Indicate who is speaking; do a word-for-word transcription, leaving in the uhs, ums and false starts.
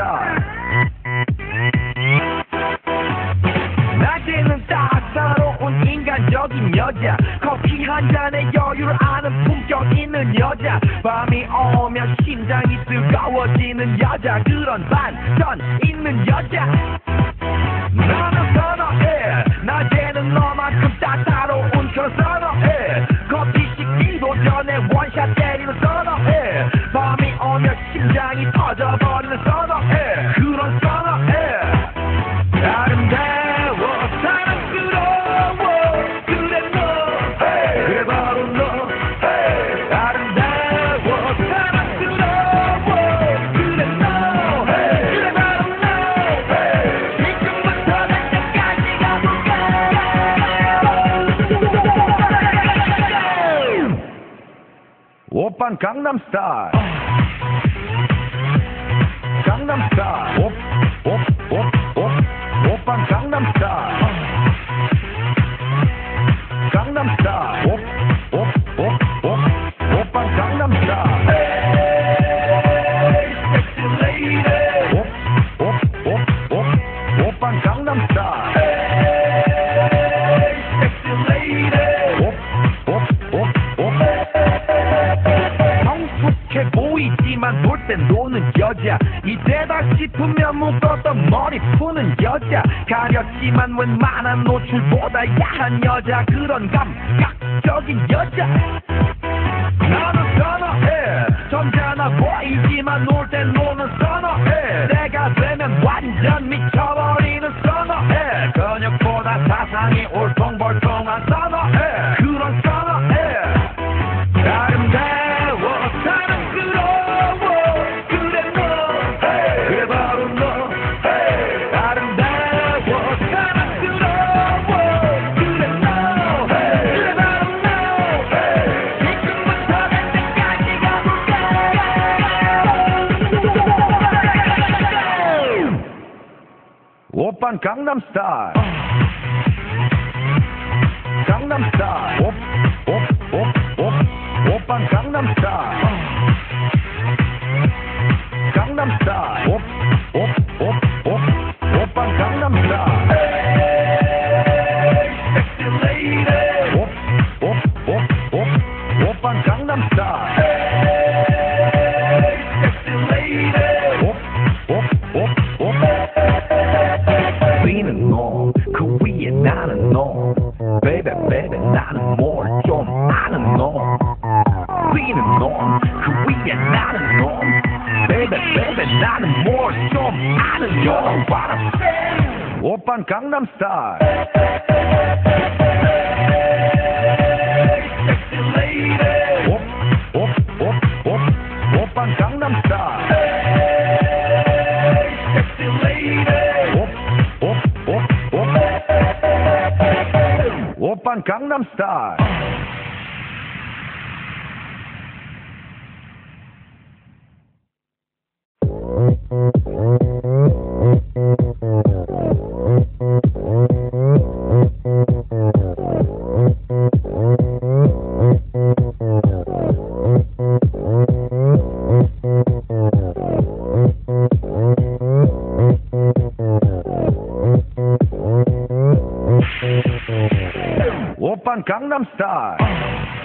Speaker 1: 스타일. 낮에는 따사로운 인간적인 여자, 커피 한 잔에 여유를 아는 품격 있는 여자, 밤이 오면 심장이 뜨거워지는 여자, 그런 반전 있는 여자 나는 선호해. 낮에는 너만큼 따사로운 그런 선호해. 커피 식기도 전에 원샷 때리는 선호해. 밤이 오면 심장이 터져버리는 선호해. 그런 선호해. 아름다워 사랑스러워 그래 너 그래 바로 너 아름다워 사랑스러워 그래 너 그래 바로 너 지금부터 날 때까지 가볼까. 오빤 강남 스타일. 강남 스타일. 옵옵옵옵 오빤 강남 스타일. 강남 스타일. 옵옵옵옵 오빤 강남 스타일. Hey, sexy lady. 옵옵옵옵 오빤 강남 스타일. Hey, sexy lady. 옵옵옵옵 성숙해 보이지만 놀 땐 노는 여자, 이때다 싶으면 묶었던 머리 푸는 여자, 가렸지만 웬만한 노출보다 야한 여자, 그런 감각적인 여자 나는 선호해. 점잖아 보이지만 놀 땐 노는 선호해. 내가 되면 완전 미쳐버리는 선호해. 근육보다 사상이 울퉁불퉁한 선호해. 그런 선호해. 아름다워 사랑스러워 그래 너 그래 바로 너 아름다워 사랑스러워 그래 너 그래 바로 너 지금부터 날 때까지 가볼까. 오빤 강남 스타일. 강남 스타일. 옵옵옵옵 오빤 강남 스타일. 강남 스타일. 옵옵옵옵 오빤 강남 스타일. Sexy lady. 옵옵옵옵 오빤 강남 스타일. Sexy lady. 옵옵옵옵 Queen은 너, 그 위에 나는 너. Baby baby 나는 뭘 좀 아는 너. Queen은 너, 그 위에 나는 너. Baby baby 나는 뭘 좀 아는 너. What I'm saying. 오빤 강남 스타일. Sexy lady. 옵옵옵옵 오빤 강남 스타일. Sexy lady. 옵옵옵옵 오빤 강남 스타일. 오빤 강남 스타일.